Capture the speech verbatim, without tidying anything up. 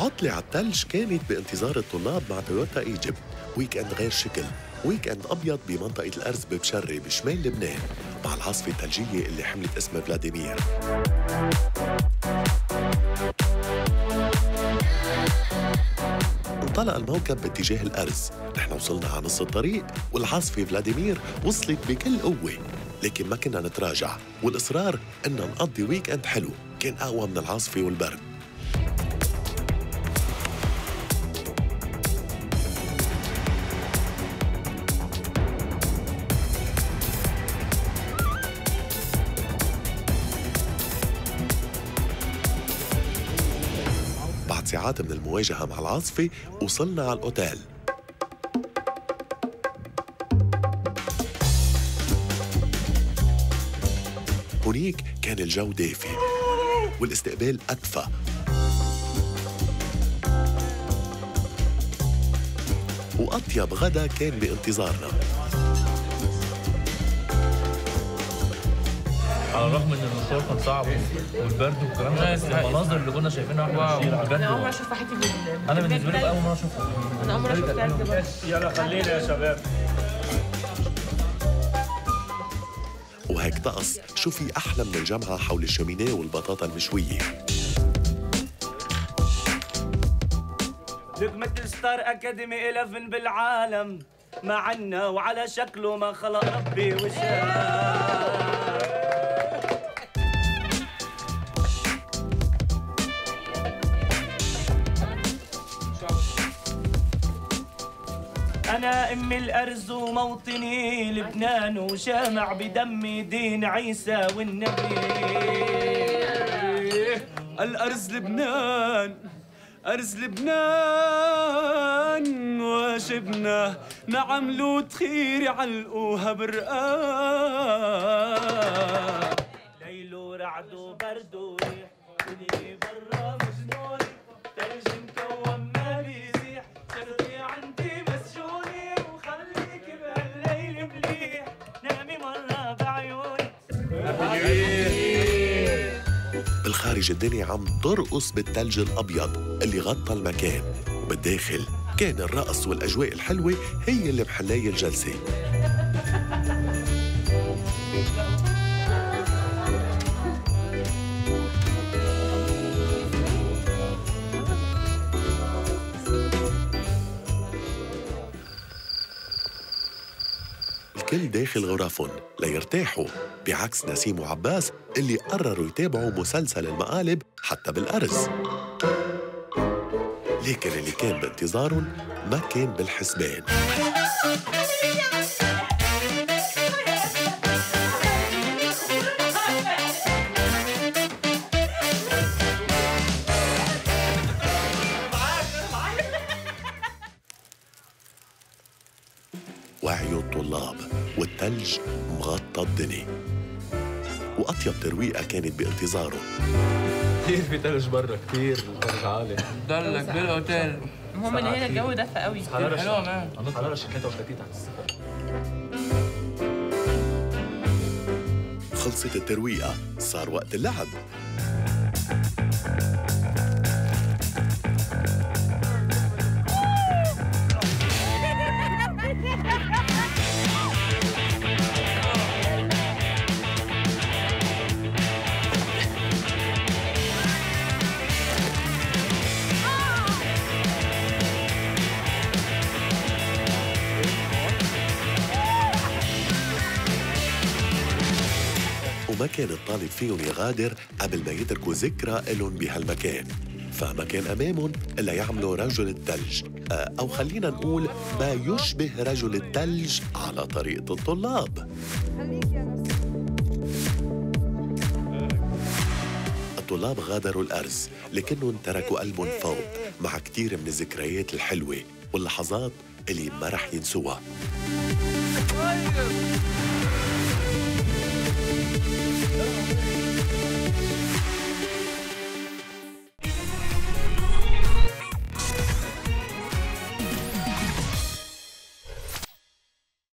عطلة على الثلج كانت بانتظار الطلاب مع تويوتا ايجيبت. ويك اند غير شكل، ويك اند ابيض بمنطقة الأرز ببشري بشمال لبنان مع العاصفة الثلجية اللي حملت اسم فلاديمير. انطلق الموكب باتجاه الأرز، نحن وصلنا على نص الطريق والعاصفة فلاديمير وصلت بكل قوة، لكن ما كنا نتراجع، والإصرار إن نقضي ويك اند حلو كان أقوى من العاصفة والبرد. بعد ساعات من المواجهة مع العاصفة وصلنا على الأوتيل. هنيك كان الجو دافي والاستقبال أدفى. وأطيب غدا كان بانتظارنا. على الرغم ان المشوار كان صعب والبرد والكلام ده، بس المناظر اللي كنا شايفينها واحنا ماشيين على الجبل. انا اول مره اشوف حياتي بال انا بالنسبه لي اول مره اشوفها. انا اول مره اشوف الثلج. يلا خلينا يا شباب. وهيك طقس شو في أحلى من الجمعة حول الشمينيه والبطاطا المشوية. لقمة ستار أكاديمي إلفن بالعالم معنا وعلى شكله ما خلق ربي وشاف. أنا أمي الأرز وموطني لبنان وشامع بدمي دين عيسى والنبي. الأرز لبنان، أرز لبنان وشبنا نعم لوت خير علقوها برقان. ليل ورعد وبرد وريح ودني برا مجنون، تلج مكوم ما بيزيح، شرطي عندي مسجوني وخليك بهالليل مليح، نامي مرة بعيوني. بالخارج الدنيا عم ترقص بالثلج الأبيض اللي غطى المكان، وبالداخل كان الرقص والأجواء الحلوة هي اللي محلاي الجلسة. الكل داخل غرفهم ليرتاحوا، بعكس نسيم وعباس اللي قرروا يتابعوا مسلسل المقالب حتى بالأرز. لكن اللي كان بانتظارهم ما كان بالحسبان. وعيوا الطلاب والثلج مغطى الدنيا، وأطيب ترويقة كانت بانتظاره. كثير في ثلج برا، كثير الثلج عالي. ضلك بالاوتيل. المهم ان هنا الجو دفى قوي. حرارة حلوه مان. حرارة ثلاثة وثلاثين تحت الصفر. خلصت الترويقة، صار وقت اللعب. وما كان الطالب فيهم يغادر قبل ما يتركوا ذكرى إلهم بهالمكان، فما كان أمامهم إلا يعملوا رجل الثلج، أو خلينا نقول ما يشبه رجل الثلج على طريقة الطلاب. الطلاب غادروا الأرز، لكنهم تركوا قلبهم فوق مع كتير من الذكريات الحلوة واللحظات اللي ما رح ينسوها.